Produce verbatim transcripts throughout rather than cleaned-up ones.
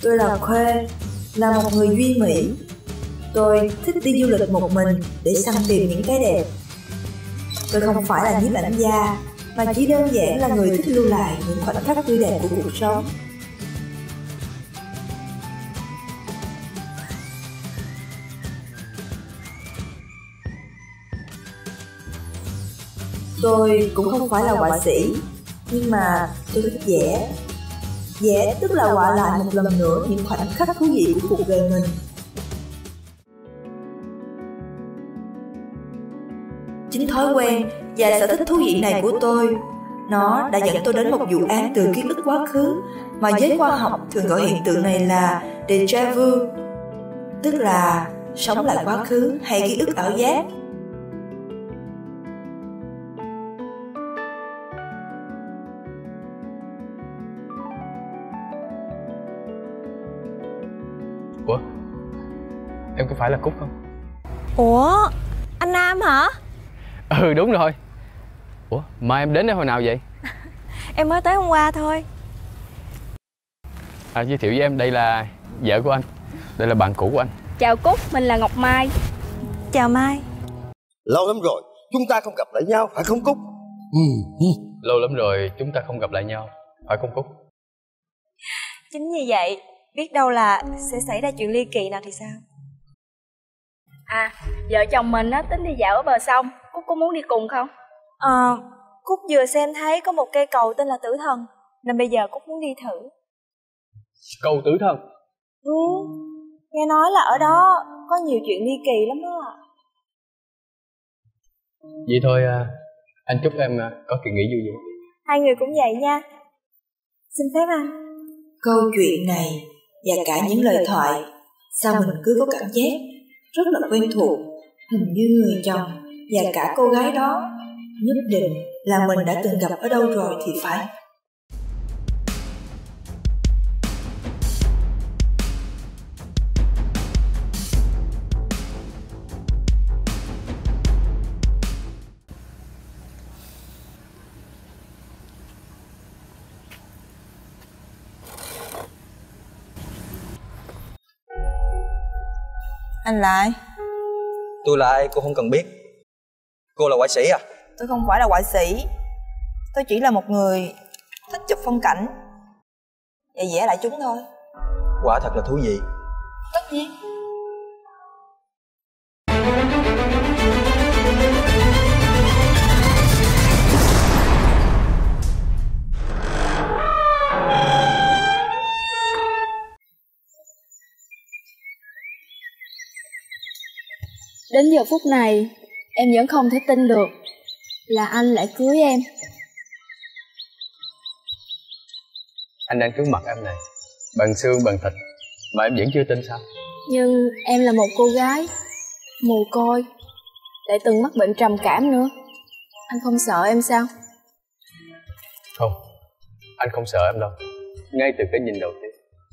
Tôi là Khuê, là một người duy mỹ. Tôi thích đi du lịch một mình để săn tìm những cái đẹp. Tôi không phải là nhiếp ảnh gia, mà chỉ đơn giản là người thích lưu lại những khoảnh khắc tươi đẹp của cuộc sống. Tôi cũng không phải là họa sĩ, nhưng mà tôi thích vẽ. Vẽ tức là họa lại một lần nữa những khoảnh khắc thú vị của cuộc đời mình. Chính thói quen và sở thích thú vị này của tôi, nó đã dẫn tôi đến một vụ án từ ký ức quá khứ mà giới khoa học thường gọi hiện tượng này là déjà vu, tức là sống lại quá khứ hay ký ức ảo giác. Ủa, em có phải là Cúc không? Ủa, anh Nam hả? Ừ, đúng rồi. Ủa, mà em đến đây hồi nào vậy? Em mới tới hôm qua thôi. À, giới thiệu với em, đây là vợ của anh. Đây là bạn cũ của anh. Chào Cúc, mình là Ngọc Mai. Chào Mai. Lâu lắm rồi chúng ta không gặp lại nhau, phải không Cúc? Ừ. Lâu lắm rồi chúng ta không gặp lại nhau, phải không Cúc? Chính như vậy, biết đâu là sẽ xảy ra chuyện ly kỳ nào thì sao? À, vợ chồng mình á tính đi dạo ở bờ sông. Cúc có muốn đi cùng không? Ờ, Cúc vừa xem thấy có một cây cầu tên là Tử Thần, nên bây giờ Cúc muốn đi thử. Cầu Tử Thần? Ừ, nghe nói là ở đó có nhiều chuyện ly kỳ lắm đó. Vậy thôi, anh chúc em có kỳ nghỉ vui vẻ. Hai người cũng vậy nha. Xin phép anh. Câu chuyện này và cả những lời thoại, sao mình cứ có cảm giác rất là quen thuộc. Hình như người chồng và cả cô gái đó nhất định là mình đã từng gặp ở đâu rồi thì phải. Anh là ai? Tôi là ai cô không cần biết. Cô là họa sĩ à? Tôi không phải là họa sĩ. Tôi chỉ là một người thích chụp phong cảnh và vẽ lại chúng thôi. Quả thật là thú vị. Tất nhiên. Đến giờ phút này, em vẫn không thể tin được là anh lại cưới em. Anh đang trước mặt em này, bằng xương bằng thịt, mà em vẫn chưa tin sao? Nhưng em là một cô gái mồ côi, lại từng mắc bệnh trầm cảm nữa. Anh không sợ em sao? Không, anh không sợ em đâu. Ngay từ cái nhìn đầu tiên.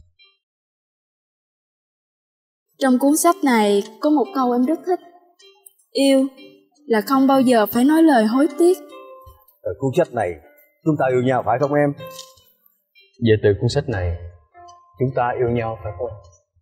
Trong cuốn sách này có một câu em rất thích. Yêu là không bao giờ phải nói lời hối tiếc. Ở cuốn sách này chúng ta yêu nhau phải không em? Về từ cuốn sách này chúng ta yêu nhau phải không em?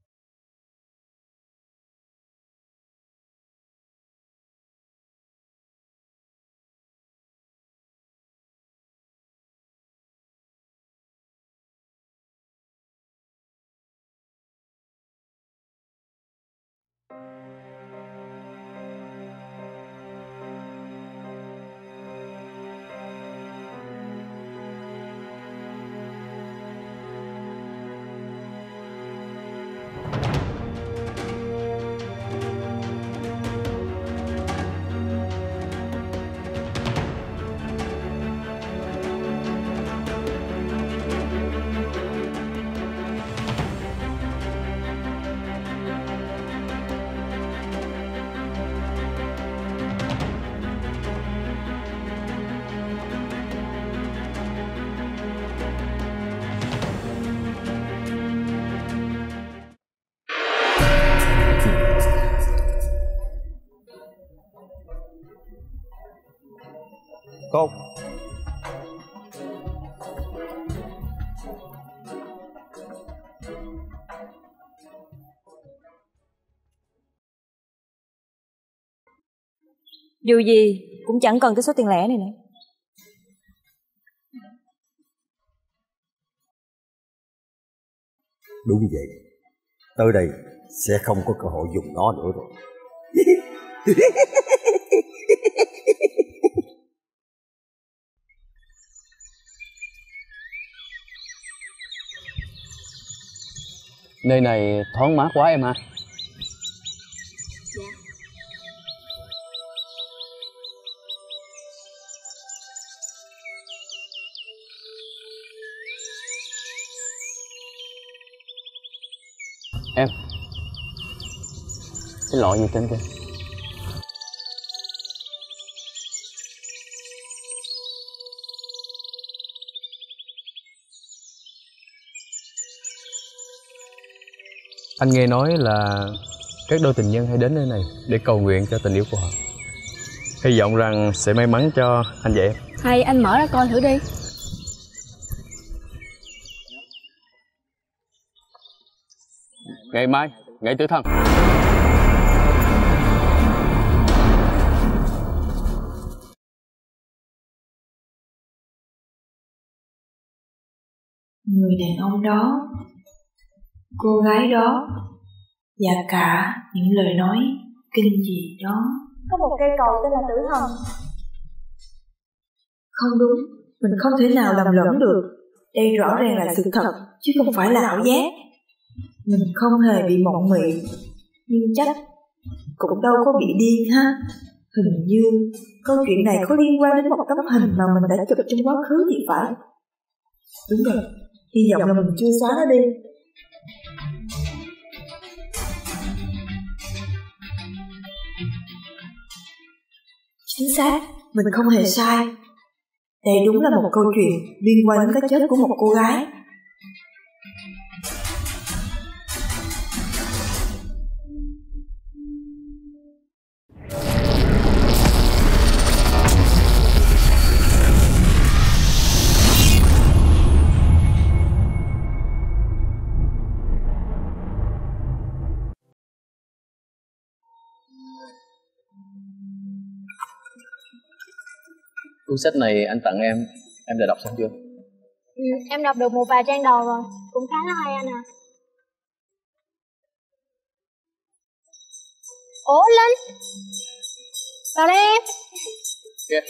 Cô. Dù gì cũng chẳng cần tới số tiền lẻ này nữa. Đúng vậy, tới đây sẽ không có cơ hội dùng nó nữa rồi. Nơi này thoáng mát quá em ha. Dạ. Em, cái lọ gì trên kia? Anh nghe nói là các đôi tình nhân hay đến nơi này để cầu nguyện cho tình yêu của họ. Hy vọng rằng sẽ may mắn cho anh và em. Hay anh mở ra coi thử đi. Ngày mai, ngày tử thần. Người đàn ông đó, cô gái đó, và cả những lời nói kinh dị đó. Có một cây cầu tên là Tử Thần. Không đúng, mình không thể nào lầm lẫn được. Đây rõ ràng là sự thật, chứ không phải là ảo giác. Mình không hề bị mộng mị, nhưng chắc cũng đâu có bị điên ha. Hình như câu chuyện này có liên quan đến một tấm hình mà mình đã chụp trong quá khứ thì phải. Đúng rồi, hy vọng là mình chưa xóa nó đi. Chính xác, mình không hề sai. Đây đúng là một câu chuyện liên quan đến cái chết của một cô gái. Cuốn sách này anh tặng em, em đã đọc xong chưa? Ừ, em đọc được một vài trang đầu rồi, cũng khá là hay anh à. Ủa Linh, vào đây em. Yeah.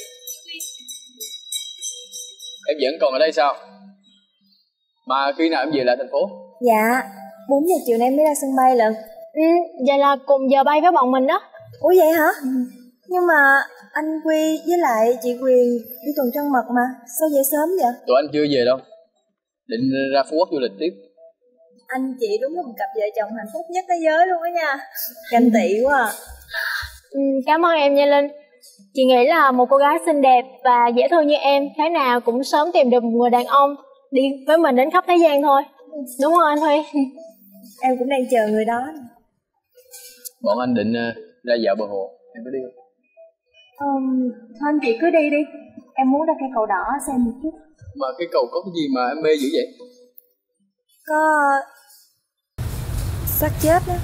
Em vẫn còn ở đây sao? Mà khi nào em về lại thành phố? Dạ, bốn giờ chiều nay mới ra sân bay lận. Ừ, vậy là cùng giờ bay với bọn mình đó. Ủa vậy hả? Ừ. Nhưng mà anh Quy với lại chị Quyền đi tuần trăng mật mà, sao về sớm vậy? Tụi anh chưa về đâu, định ra Phú Quốc du lịch tiếp. Anh chị đúng là một cặp vợ chồng hạnh phúc nhất thế giới luôn á nha. Ganh tị quá à. Ừ, cảm ơn em nha Linh. Chị nghĩ là một cô gái xinh đẹp và dễ thương như em thế nào cũng sớm tìm được một người đàn ông đi với mình đến khắp thế gian thôi. Đúng không anh Huy? Em cũng đang chờ người đó. Bọn anh định uh, ra dạo bờ hồ, em có đi không? Um, thôi anh chị cứ đi đi. Em muốn ra cây cầu đỏ xem một chút. Mà cái cầu có cái gì mà em mê dữ vậy? Có xác chết đó.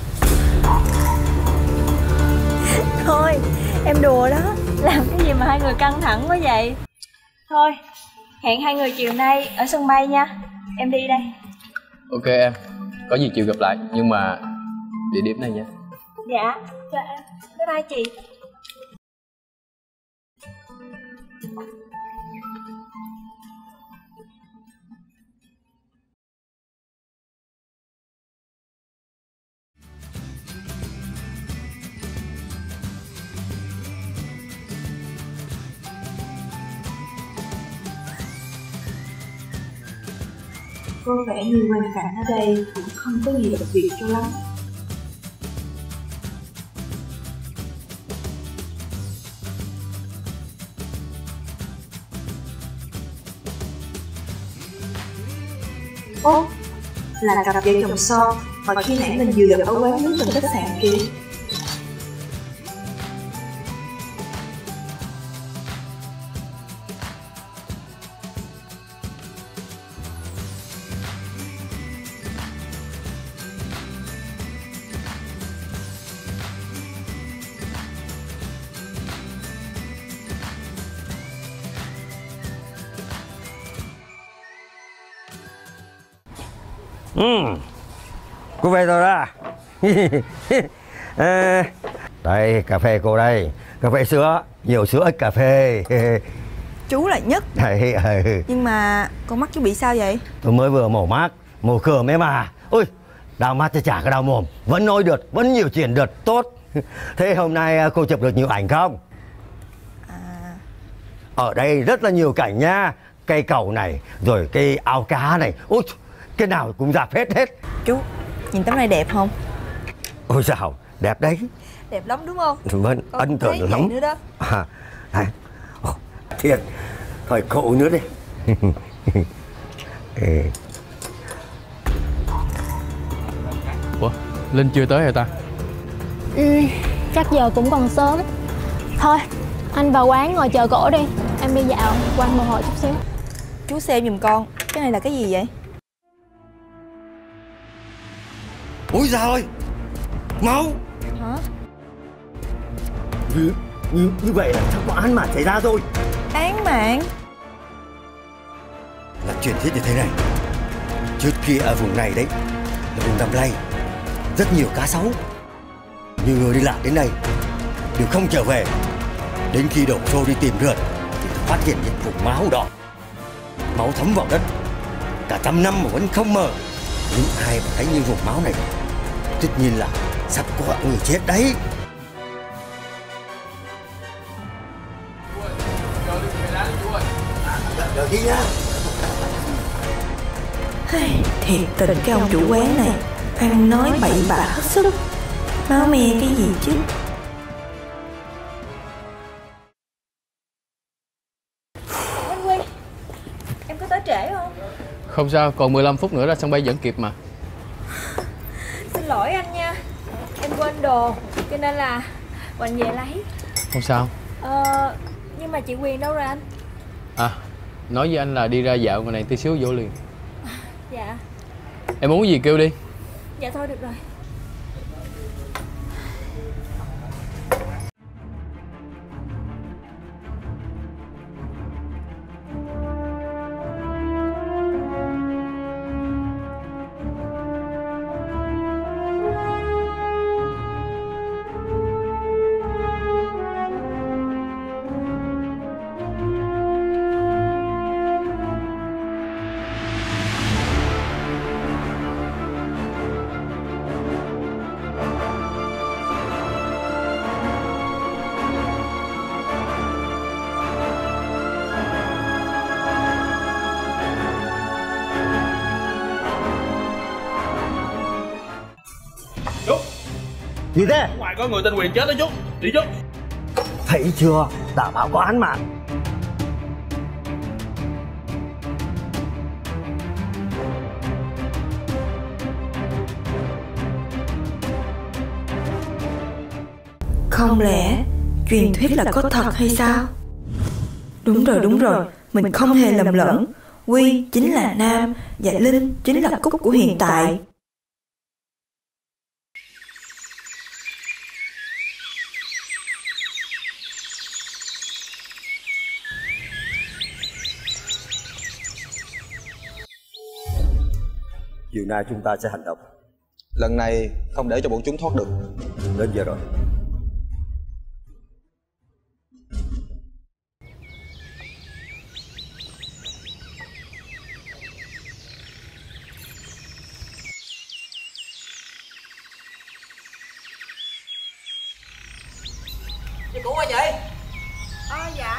Thôi em đùa đó, làm cái gì mà hai người căng thẳng quá vậy. Thôi hẹn hai người chiều nay ở sân bay nha. Em đi đây. Ok em, có gì chiều gặp lại, nhưng mà địa điểm này nha. Dạ, chào em. Bye bye chị. Có vẻ như hoàn cảnh ở đây cũng không có gì đặc biệt cho lắm. Ồ, là cặp vợ chồng son mà khi nãy mình vừa gặp ở quán nước gần khách sạn kia. Ừ. Cô về rồi đó. À, đây cà phê cô đây. Cà phê sữa, nhiều sữa ít cà phê. Chú là nhất. Đấy, ừ. Nhưng mà con mắt chú bị sao vậy? Tôi mới vừa mổ mắt, mổ cườm ấy mà. Ôi, đau mắt cho chả cái đau mồm. Vẫn nói được, vẫn nhiều chuyện được, tốt. Thế hôm nay cô chụp được nhiều ảnh không? À... Ở đây rất là nhiều cảnh nha. Cây cầu này, rồi cây ao cá này. Ôi, cái nào cũng dạp hết hết. Chú, nhìn tấm này đẹp không? Ôi dào, đẹp đấy. Đẹp lắm đúng không? Vâng, ấn tượng lắm nữa đó. À, à, thiệt, thôi cậu nữa đi. Ủa, Linh chưa tới hả ta? Ừ, chắc giờ cũng còn sớm. Thôi, anh vào quán ngồi chờ cổ đi. Em đi dạo quanh một hồi chút xíu. Chú xem giùm con, cái này là cái gì vậy? Ôi dào ơi, máu. Hả? Như, như, như vậy là chắc có án mạng xảy ra rồi. Án mạng? Là chuyện thiết như thế này. Trước kia ở vùng này đấy là vùng Đầm Lây, rất nhiều cá sấu. Nhiều người đi lạc đến đây đều không trở về. Đến khi đổ xô đi tìm rượt thì phát hiện những vùng máu đỏ, máu thấm vào đất cả trăm năm mà vẫn không mờ. Những ai mà thấy như vùng máu này tất nhiên là sắp có người chết đấy. Đợi đi nha. Thiệt tình cái ông chủ quán này, ăn nói bậy bạ hết sức. Máu me cái gì chứ? Anh Huy, em có tới trễ không? Không sao, còn mười lăm phút nữa ra sân bay vẫn kịp mà. Xin lỗi anh nha, em quên đồ, cho nên là Quỳnh về lấy. Không sao. Ờ, nhưng mà chị Quyền đâu rồi anh? À, nói với anh là đi ra dạo ngoài này tí xíu vô liền. Dạ. Em muốn gì kêu đi. Dạ thôi được rồi. Gì thế? Ngoài có người tên Quyền chết đó chú. Đi chú. Thấy chưa? Đã bảo có án mạng. Không lẽ truyền thuyết là có thật hay sao? Đúng rồi, đúng rồi, mình không hề lầm lẫn. Quy chính là nam và Linh chính là Cúc của hiện tại. Chiều nay chúng ta sẽ hành động. Lần này không để cho bọn chúng thoát được. Đến giờ rồi. Chị Cụ ơi chị. Ờ dạ.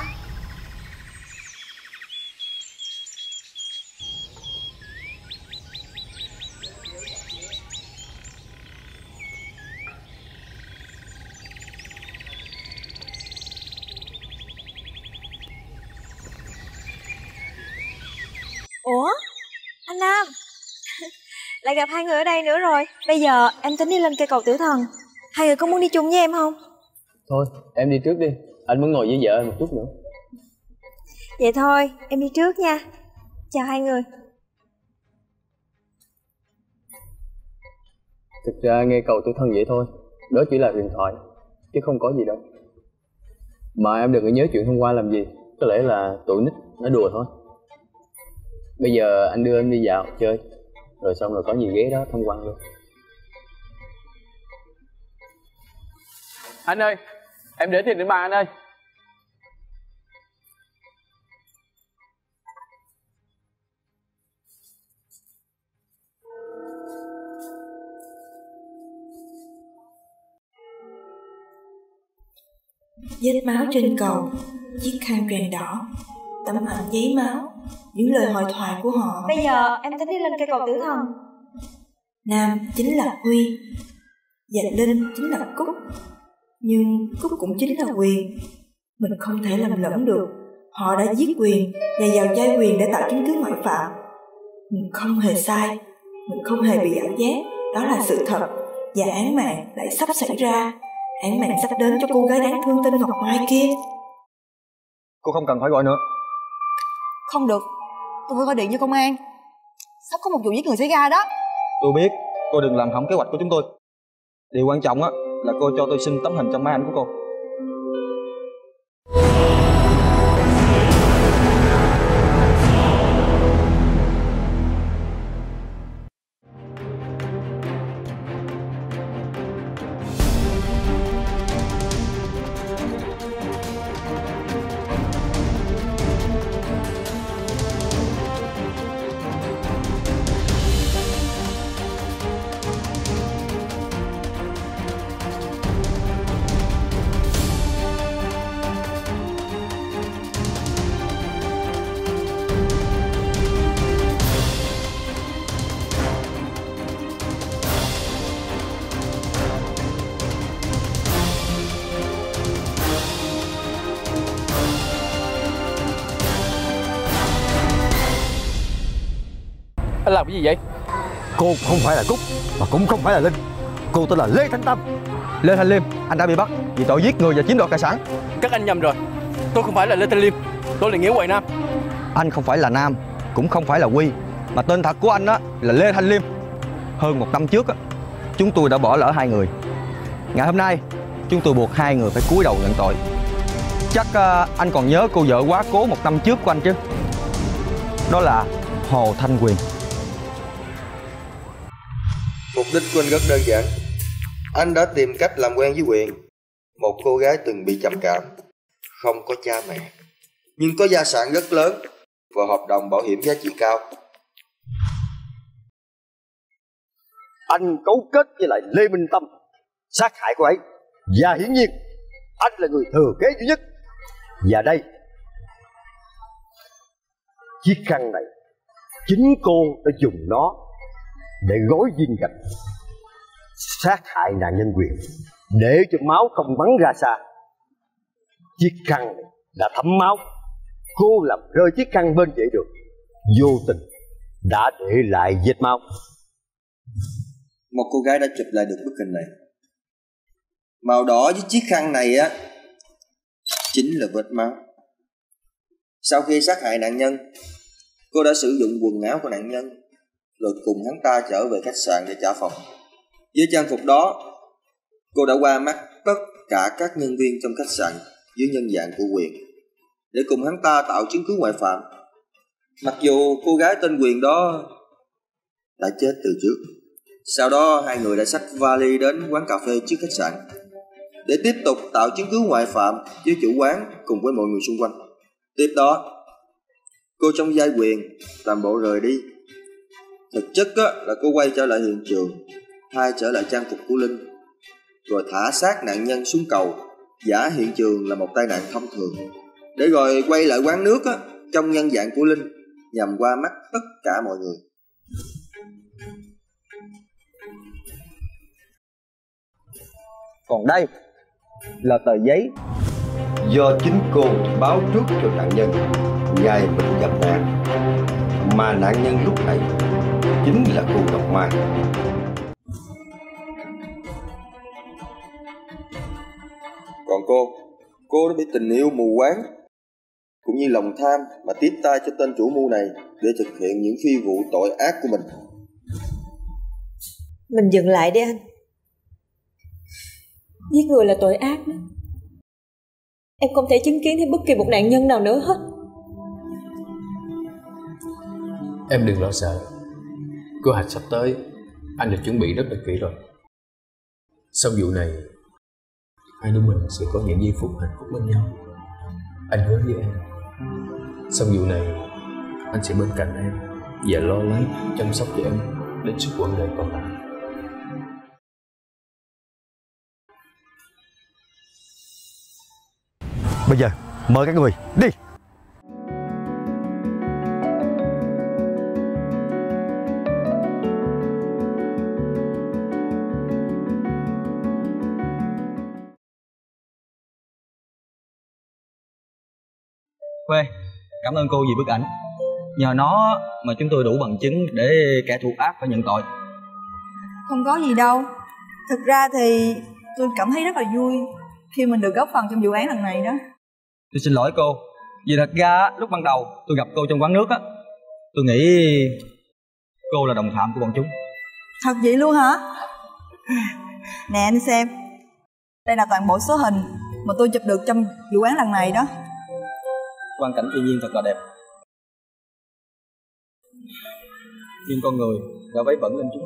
Ủa? Anh Nam lại gặp hai người ở đây nữa rồi. Bây giờ em tính đi lên cây cầu Tử Thần. Hai người có muốn đi chung với em không? Thôi, em đi trước đi. Anh muốn ngồi với vợ anh một chút nữa. Vậy thôi, em đi trước nha. Chào hai người. Thực ra nghe cầu Tử Thần vậy thôi. Đó chỉ là huyền thoại, chứ không có gì đâu. Mà em đừng có nhớ chuyện hôm qua làm gì. Có lẽ là tụi nít nói đùa thôi. Bây giờ anh đưa em đi dạo chơi. Rồi xong rồi có gì ghé đó tham quan luôn. Anh ơi, em để tiền đến bàn anh ơi. Vết máu trên cầu, chiếc khăn quàng đỏ, tấm ảnh giấy máu, những lời hội thoại của họ. Bây giờ em tính đi lên cây cầu tử thần. Nam chính là Huy và Linh chính là Cúc. Nhưng Cúc cũng chính là Quyền. Mình không thể làm lẫn được. Họ đã giết Quyền và vào vai Quyền để tạo chứng cứ ngoại phạm. Mình không hề sai, mình không hề bị ảo giác. Đó là sự thật. Và án mạng lại sắp xảy ra. Án mạng sắp đến cho cô gái đáng thương tên Ngọc Mai kia. Cô không cần phải gọi nữa. Không được, tôi phải gọi điện cho công an. Sắp có một vụ giết người xảy ra đó. Tôi biết, cô đừng làm hỏng kế hoạch của chúng tôi. Điều quan trọng á là cô cho tôi xin tấm hình trong máy ảnh của cô. Anh làm cái gì vậy? Cô không phải là Cúc, mà cũng không phải là Linh. Cô tên là Lê Thanh Tâm. Lê Thanh Liêm, anh đã bị bắt vì tội giết người và chiếm đoạt tài sản. Các anh nhầm rồi. Tôi không phải là Lê Thanh Liêm, tôi là Nghĩa Hoài Nam. Anh không phải là Nam, cũng không phải là Huy, mà tên thật của anh á là Lê Thanh Liêm. Hơn một năm trước á, chúng tôi đã bỏ lỡ hai người. Ngày hôm nay, chúng tôi buộc hai người phải cúi đầu nhận tội. Chắc uh, anh còn nhớ cô vợ quá cố một năm trước của anh chứ? Đó là Hồ Thanh Quyền. Mục đích của anh rất đơn giản. Anh đã tìm cách làm quen với Quyền, một cô gái từng bị trầm cảm, không có cha mẹ, nhưng có gia sản rất lớn và hợp đồng bảo hiểm giá trị cao. Anh cấu kết với lại Lê Minh Tâm sát hại cô ấy. Và hiển nhiên anh là người thừa kế duy nhất. Và đây, chiếc khăn này chính cô đã dùng nó để gói viên gạch sát hại nạn nhân Quyền, để cho máu không bắn ra xa. Chiếc khăn này đã thấm máu. Cô làm rơi chiếc khăn bên vệ đường, vô tình đã để lại vết máu. Một cô gái đã chụp lại được bức hình này. Màu đỏ với chiếc khăn này á chính là vết máu. Sau khi sát hại nạn nhân, cô đã sử dụng quần áo của nạn nhân rồi cùng hắn ta trở về khách sạn để trả phòng. Với trang phục đó, cô đã qua mắt tất cả các nhân viên trong khách sạn dưới nhân dạng của Quyền để cùng hắn ta tạo chứng cứ ngoại phạm. Mặc dù cô gái tên Quyền đó đã chết từ trước. Sau đó hai người đã xách vali đến quán cà phê trước khách sạn để tiếp tục tạo chứng cứ ngoại phạm với chủ quán cùng với mọi người xung quanh. Tiếp đó, cô trong vai Quyền làm bộ rời đi. Thực chất á, là cô quay trở lại hiện trường, thay trở lại trang phục của Linh, rồi thả xác nạn nhân xuống cầu, giả hiện trường là một tai nạn thông thường, để rồi quay lại quán nước á, trong nhân dạng của Linh, nhằm qua mắt tất cả mọi người. Còn đây là tờ giấy Do chính cô báo trước cho nạn nhân ngày mình gặp nạn, mà nạn nhân lúc này chính là cô Ngọc Mai. Còn cô, cô đã bị tình yêu mù quáng cũng như lòng tham mà tiếp tay cho tên chủ mưu này để thực hiện những phi vụ tội ác của mình. Mình dừng lại đi anh. Giết người là tội ác đó. Em không thể chứng kiến thấy bất kỳ một nạn nhân nào nữa hết. Em đừng lo sợ. Kế hoạch sắp tới anh được chuẩn bị rất là kỹ rồi. Sau vụ này, hai đứa mình sẽ có những giây phút hạnh phúc bên nhau. Anh hứa với em, sau vụ này anh sẽ bên cạnh em và lo lắng chăm sóc cho em đến suốt quãng đời còn lại. Bây giờ mời các người đi. Quê, cảm ơn cô vì bức ảnh. Nhờ nó mà chúng tôi đủ bằng chứng để kẻ thù ác phải nhận tội. Không có gì đâu. Thực ra thì tôi cảm thấy rất là vui khi mình được góp phần trong vụ án lần này đó. Tôi xin lỗi cô. Vì thật ra lúc ban đầu tôi gặp cô trong quán nước á, tôi nghĩ cô là đồng phạm của bọn chúng. Thật vậy luôn hả? Nè anh xem, đây là toàn bộ số hình mà tôi chụp được trong vụ án lần này đó. Quang cảnh thiên nhiên thật là đẹp, nhưng con người đã vấy bẩn lên chúng.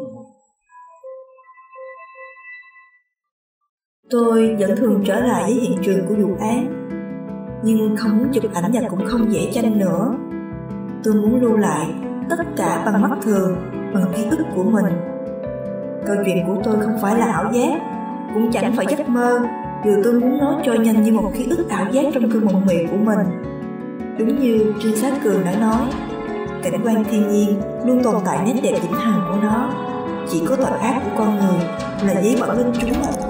Tôi vẫn thường trở lại với hiện trường của vụ án, nhưng không muốn chụp ảnh và cũng không vẽ tranh nữa. Tôi muốn lưu lại tất cả bằng mắt thường, bằng ký ức của mình. Câu chuyện của tôi không phải là ảo giác, cũng chẳng phải giấc mơ, dù tôi muốn nói trôi nhanh như một ký ức ảo giác trong cơn mộng mị của mình. Đúng như trinh sát Cường đã nói, cảnh quan thiên nhiên luôn tồn tại nét đẹp vĩnh hằng của nó. Chỉ có tội ác của con người là giấy bẩn lên chúng mà